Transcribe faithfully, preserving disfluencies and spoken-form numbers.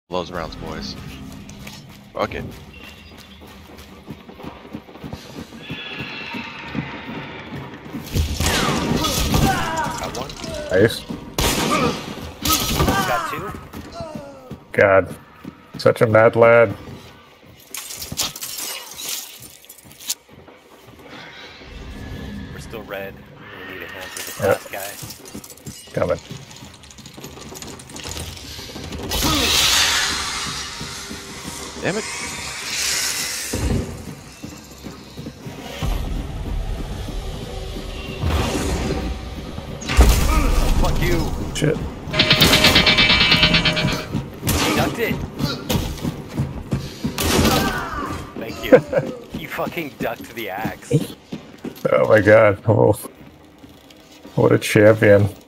those rounds, boys. Fuck it. Got one. Nice. Got two. God. Such a mad lad. We're still red. We need a hand for this Yeah. last guy. Coming. Damn it. Fuck you. Shit. Ducked it. Thank you. You fucking ducked the axe. Oh my god. Oh. What a champion.